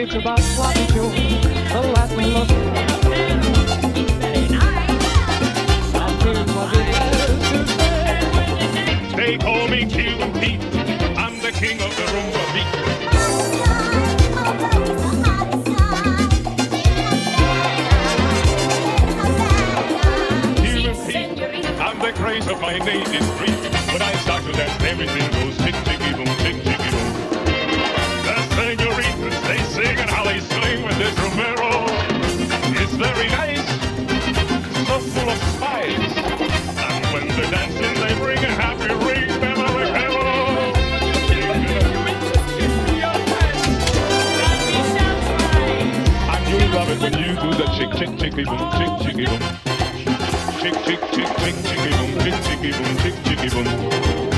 it's about sloppy Joe, the Latin look. They call me Cuban Pete. I'm the king of the rumba beat. Cuban Pete, I'm the grace of my native street. When I start to dance, everything goes tick, ticky, boom, tick, ticky, boom. The senoritas, they sing and how they swing with this Romero. It's very nice, so full of spice. And when they're dancing, they bring a happy ring. Love it when you do the chick, chick, chicky, boom, chick, chicky, boom. Chick, chick, chick, chick, chicky, boom, chick, chicky, boom, chick, chicky, boom.